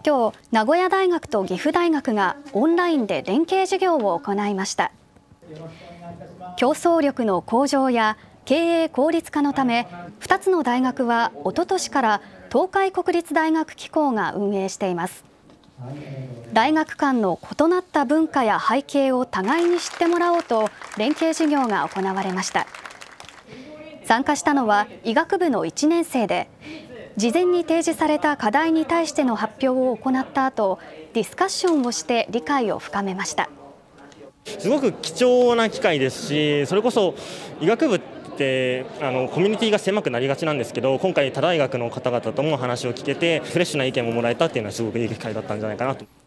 今日、名古屋大学と岐阜大学がオンラインで連携授業を行いました。競争力の向上や経営効率化のため、2つの大学はおととしから東海国立大学機構が運営しています。大学間の異なった文化や背景を互いに知ってもらおうと連携授業が行われました。参加したのは医学部の1年生で、事前に提示された課題に対しての発表を行った後、ディスカッションをして理解を深めました。 すごく貴重な機会ですし、それこそ医学部ってコミュニティが狭くなりがちなんですけど、今回他大学の方々とも話を聞けてフレッシュな意見ももらえたっていうのはすごくいい機会だったんじゃないかなと。